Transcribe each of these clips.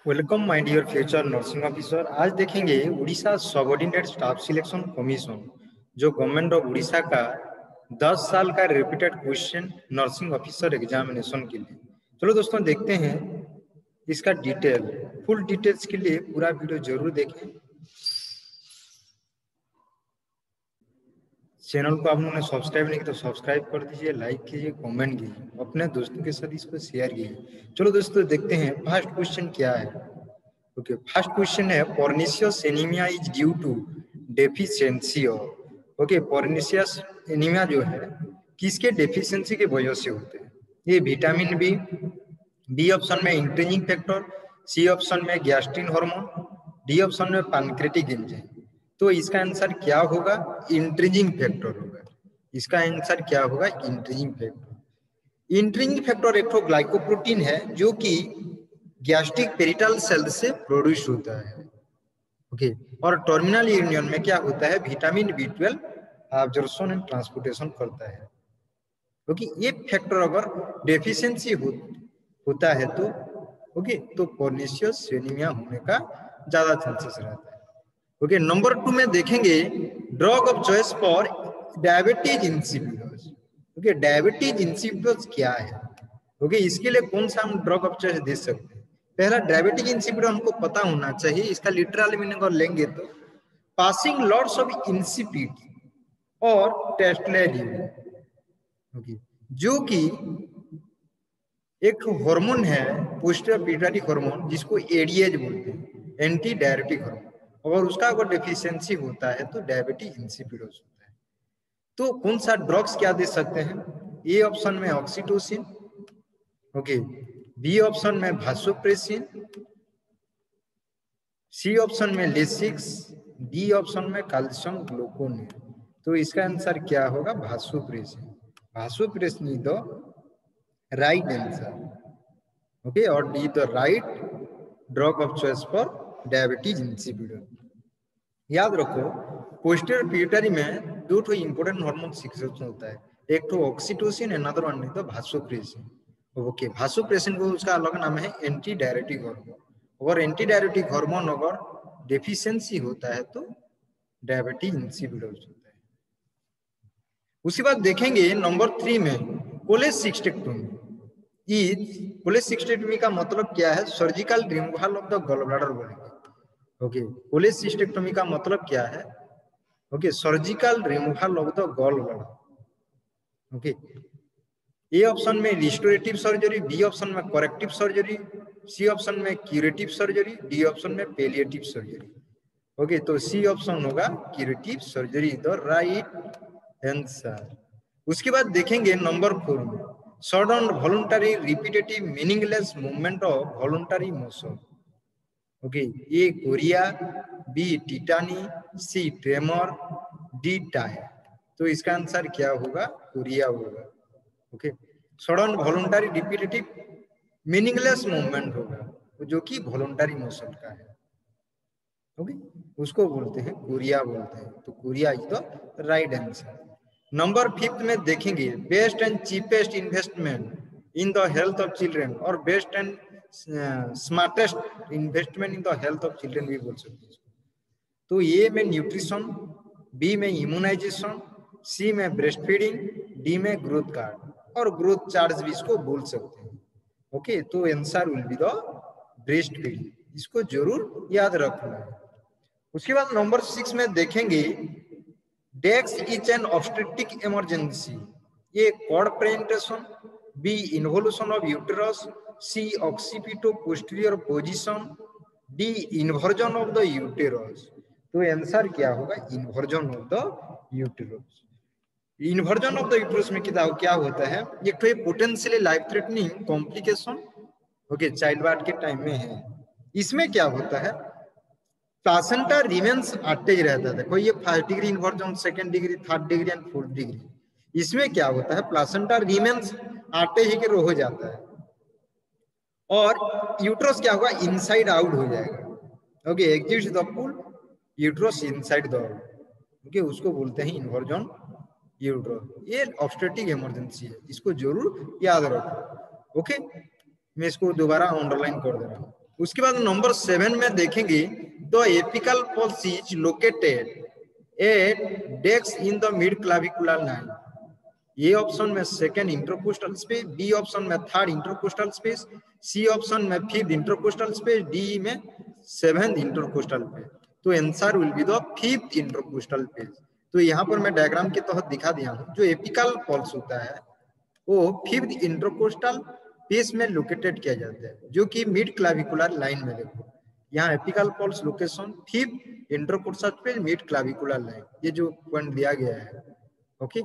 Welcome my dear future nursing officer. आज देखेंगे Orissa subordinate staff selection commission जो government of Orissa का 10 साल का repeated question nursing officer examination के लिए। चलो दोस्तों देखते हैं इसका डिटेल। फुल डिटेल्स के लिए पूरा वीडियो जरूर देखें। चैनल को आप लोगों ने सब्सक्राइब नहीं किया तो सब्सक्राइब कर दीजिए, लाइक कीजिए, कमेंट कीजिए, अपने दोस्तों के साथ इसको शेयर कीजिए। चलो दोस्तों देखते हैं फर्स्ट क्वेश्चन क्या है। ओके, फर्स्ट क्वेश्चन है pernicious anaemia is due to deficiency of. Okay, pernicious anaemia जो है किसके डेफिशिएंसी की वजह से होते हैं? ये विटामिन बी ऑप्शन में इंट्रिंसिक फैक्टर, सी ऑप्शन में गैस्ट्रिन हार्मोन, डी ऑप्शन में पैनक्रेटिक एंजाइम। तो इसका आंसर क्या होगा? इंट्रिंसिक फैक्टर होगा। इसका आंसर क्या होगा? Intrinsic factor. इंट्रिंसिक फैक्टर एक ग्लाइकोप्रोटीन है जो कि गैस्ट्रिक पेरिटल सेल से प्रोड्यूस होता है। ओके, और टर्मिनल यूनियन में क्या होता है? Vitamin B12 absorption and transportation करता है। क्योंकि ये फैक्टर अगर डेफिशिएंसी होता है तो तो पर्निशियस एनीमिया होने का ज्यादा चांसेस रहता है। ओके, नंबर 2 में देखेंगे drug of choice for diabetes insipidus. Okay, diabetes insipidus क्या है? ओके, इसके लिए कौन सा हम ड्रग ऑफ चॉइस दे सकते हैं? पहला डायबिटीज इंसिपिडस हमको पता होना चाहिए। इसका लिटरल मीनिंग अगर लेंगे तो पासिंग लॉट्स ऑफ इंसिपिड और टेस्टलेस यूरिन। ओके, जो कि एक हार्मोन है पोस्टीरियर पिट्यूटरी हार्मोन जिसको एडीएच बोलते हैं, एंटी डायबिटिक हार्मोन। अगर उसका अगर डेफिशिएंसी होता है तो डायबिटीज इंसिपिडस होता है। तो कौन सा ड्रग्स क्या दे सकते हैं? ए ऑप्शन में ऑक्सीटोसिन, ओके, बी ऑप्शन में भासोप्रेसिन, सी ऑप्शन में लेसिक्स, डी ऑप्शन में कैल्शियम ग्लूकोनेट। तो इसका आंसर क्या होगा? Vasopressin. Vasopressin is the right answer. Okay, और D the right drug of choice for diabetes insipidus. याद रखो पोस्टीरियर पिट्यूटरी में दो इंपोर्टेंट हार्मोन सिक्रेशन होता है, एक तो oxytocin, another one is the vasopressin. Okay, vasopressin को उसका अलग नाम है एंटी डायरेटिक हार्मोन। अगर एंटी डायरेटिक हार्मोन अगर डेफिशिएंसी होता है तो डायबिटीज इंसिपिडस होता है। उसके बाद देखेंगे नंबर 3 में कोलेसिस्टेक्टोमी। कोलेसिस्टेक्टोमी का मतलब क्या है? Surgical removal of the gall bladder बोलेंगे। ओके, कोलेसिस्टेक्टोमी का मतलब क्या है? Okay, surgical removal of the gall bladder. Okay, A option में रिस्टोरेटिव सर्जरी, बी ऑप्शन में करेक्टिव सर्जरी, सी ऑप्शन में क्यूरेटिव सर्जरी, डी ऑप्शन में पैलिएटिव सर्जरी। ओके, तो सी ऑप्शन होगा curative surgery the right answer. उसके बाद देखेंगे number 4 में sudden voluntary repetitive meaningless movement of voluntary motion. Okay, A chorea, B tetany, C tremor, D tyre. तो इसका answer क्या होगा? कोरिया होगा। Okay, sudden voluntary repetitive meaningless movement होगा जो कि वॉलंटरी मोशन का है। ओके, उसको बोलते हैं कोरिया बोलते हैं। तो chorea is the right answer. Number 5 में देखेंगे best and cheapest investment in the health of children और best and smartest investment in the health of children भी बोल सकते हैं। तो ए में न्यूट्रिशन, बी में इम्यूनाइजेशन, सी में ब्रेस्ट फीडिंग, डी में ग्रोथ कार्ड और ग्रोथ चार्ज भी इसको बोल सकते हैं। ओके, तो answer will be the breast feeding. इसको जरूर याद रखना है। उसके बाद नंबर 6 में देखेंगे डेक्स is an obstetric emergency. A cord presentation, B involution of uterus, C occipito posterior position, D inversion of the uterus. तो आंसर क्या होगा? Inversion of the uterus. Inversion of the uterus में क्या होता है? एक तो potentially life threatening complication okay child birth के टाइम में है। इसमें क्या होता है? प्लासेंटा रिमेन्स अटैच रहता था। कोई ये 1st degree inversion, 2nd degree, 3rd degree and 4th degree. इसमें क्या होता है? प्लासेंटा रिमेन्स अटैच के हो जाता है और यूट्रस क्या होगा? इनसाइड आउट हो जाएगा। Okay, exits the pool, uterus inside the out. Okay, उसको बोलते हैं इन्वर्जन यूट्रस। ये ऑब्स्टेट्रिक इमरजेंसी है, इसको जरूर याद रखो। ओके, मैं इसको दोबारा अंडरलाइन कर दे रहा हूँ। उसके बाद नंबर 7 में देखेंगे the apical pulse is located at डेक्स in the mid clavicular line. A option में second intercostal space, B option में third intercostal space, C option में फिफ्थ इंटरकोस्टल स्पेस, डी में सेवेंथ इंटरकोस्टल स्पेस। तो answer will be the fifth intercostal space. तो यहाँ पर मैं diagram के तहत दिखा दिया हूँ, जो एपिकल पल्स होता है वो फिफ्थ इंटरकोस्टल स्पेस में लोकेटेड किया जाता है, जो कि मिड क्लाविकुलर लाइन में। देखो यहाँ apical pulse location fifth intercostal space mid clavicular line, ये जो पॉइंट दिया गया है। ओके,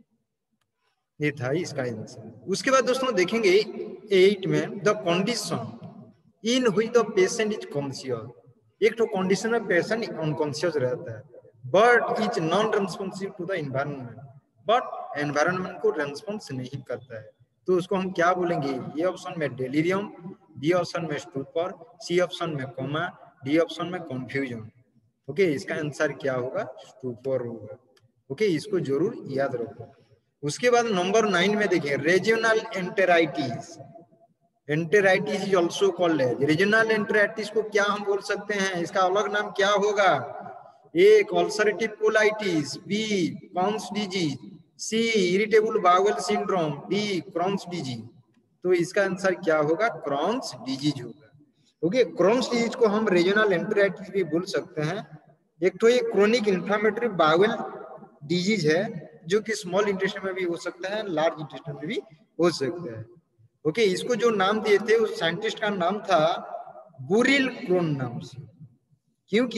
ये था इसका आंसर। उसके बाद दोस्तों देखेंगे 8 में the condition in which the patient is conscious. एक तो कंडीशन में पेशेंट अनकॉन्शियस रहता है but is non responsive to the environment, but environment को रेस्पॉन्स नहीं करता है, तो उसको हम क्या बोलेंगे? ये ऑप्शन में डेलीरियम, बी ऑप्शन में स्टूपर, सी ऑप्शन में कोमा, डी ऑप्शन में कंफ्यूजन। ओके, इसका आंसर क्या होगा? स्टूपर होगा। ओके, इसको जरूर याद रखो। उसके बाद नंबर 9 में देखिए regional enteritis. Enteritis is also called as regional enteritis को क्या हम बोल सकते हैं? इसका अलग नाम क्या होगा? A ulcerative colitis, B Crohn's disease, C irritable bowel syndrome, D Crohn's disease. तो इसका आंसर क्या होगा? क्रॉन्स डिजीज होगा। ओके, क्रॉन्स डिजीज को हम रीजनल एंटेराइटिस भी बोल सकते हैं। एक तो ये क्रोनिक इन्फ्लेमेटरी बाउल डिजीज है, जो कि स्मॉल इंटेस्टाइन में भी हो सकता है, लार्ज इंटेस्टाइन में भी हो सकता है। ओके, इसको जो नाम दिए थे उस साइंटिस्ट का नाम था बुरिल क्रोन नाम से, क्योंकि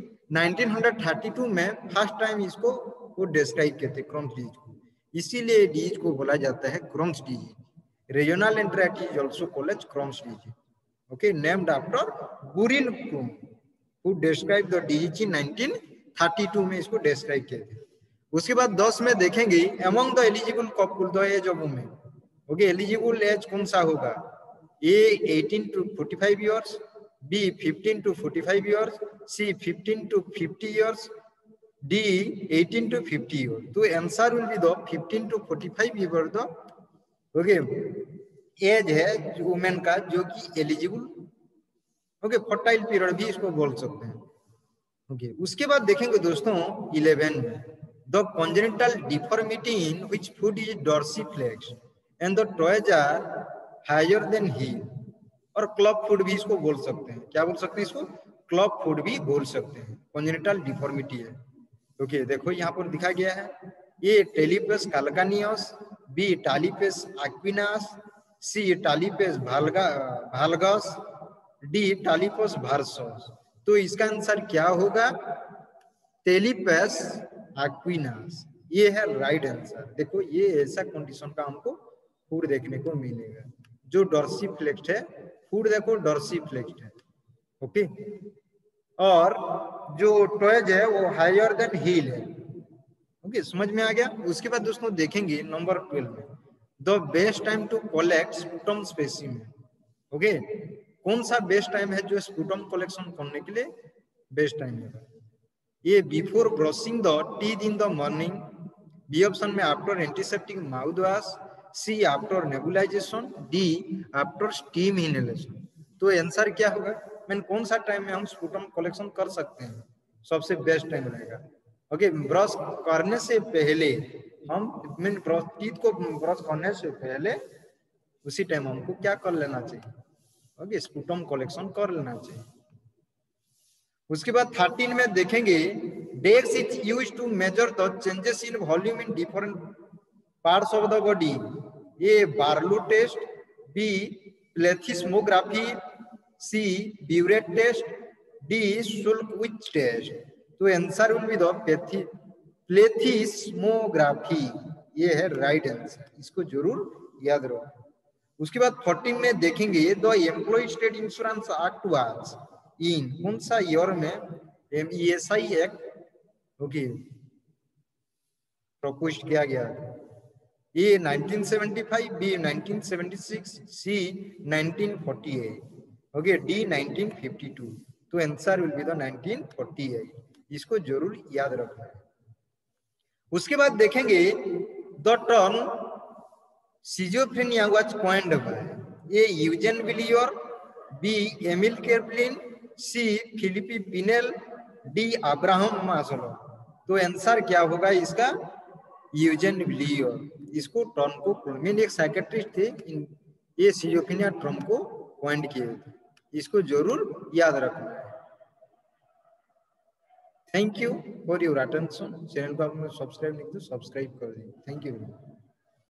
1932 में फर्स्ट टाइम इसको वो डिस्क्राइब किए थे क्रॉन्स डिजीज को, इसीलिए डिजीज को बोला जाता है Crohn's disease. Regional enteritis also called as Crohn's disease. Okay, named after Burrill Crohn who describe the disease in 1932 में इसको डिस्क्राइब किए थे। उसके बाद 10 में देखेंगे among the eligible couple the age of women. Okay, eligible age कौन सा होगा? A 18 to 45 years, B 15 to 45 years, C 15 to 50 years, D 18 to 50 years. तो answer will be the 15 to 45 years the okay age है women का, जो कि eligible okay fertile period भी इसको बोल सकते हैं। ओके, उसके बाद देखेंगे दोस्तों 11 में the congenital deformity in which foot is dorsiflexed and the toes are higher than heel, और क्लब फुट भी इसको बोल सकते हैं। क्या बोल सकते हैं इसको? क्लब फुट भी बोल सकते हैं। कॉन्जेनिटल डिफॉर्मिटी है। ओके, देखो यहाँ पर दिखा गया है, A talipes calcaneus, B talipes equinus, C talipes valgus, D talipes varus. तो इसका आंसर क्या होगा? टेलिपस एक्विनास, ये है राइट आंसर। देखो ये ऐसा कंडीशन का हमको फूड देखने को मिलेगा जो डॉर्सीफ्लेक्स्ड है। फूड देखो डॉर्सीफ्लेक्स्ड है। ओके, और जो टॉयज है वो हायर देन हील है। ओके, समझ में आ गया। उसके बाद दोस्तों देखेंगे नंबर 12 में the best time to collect sputum specimen. Okay, कौन सा बेस्ट टाइम है जो स्पुटम कलेक्शन करने के लिए बेस्ट टाइम है? A before brushing the teeth in the morning, B option में after antiseptic mouth wash, C after nebulisation, D after steam inhalation. तो आंसर क्या होगा? मैंने कौन सा टाइम में हम स्पुटम कलेक्शन कर सकते हैं? सबसे बेस्ट टाइम रहेगा ओके ब्रश करने से पहले, हम मीन टीथ को ब्रश करने से पहले उसी टाइम हमको क्या कर लेना चाहिए? ओके, स्पुटम कलेक्शन कर लेना चाहिए। उसके बाद 13 में देखेंगे डेक्स is used to measure the changes in volume in different parts of the body. A Barlow test, B plethysmography, C burette test, D Sulkowitch test. तो answer will be the plethysmography, ये है राइट आंसर। इसको जरूर याद रखो। उसके बाद 14 में देखेंगे the employee state insurance act was in कौन सा ईयर में ESI एक्ट ओके प्रपोज किया गया? A 1975, B 1976, C 1948, okay D 1952। तो आंसर विल बी द 1948। इसको जरूर याद रखना है। उसके बाद देखेंगे the term schizophrenia was coined by A Eugen Bleuler, B Emil Kraepelin, C Philippe Pinel, D Abraham Maslow. तो आंसर क्या होगा इसका? यूजेन लियो। इसको टर्म को मीन एक साइकेट्रिस्ट थे, ये सिजोफ्रेनिया टर्म को पॉइंट किए थे। इसको जरूर याद रखना है। Thank you for your attention. Channel को आपने सब्सक्राइब नहीं किया तो सब्सक्राइब कर दीजिए। Thank you.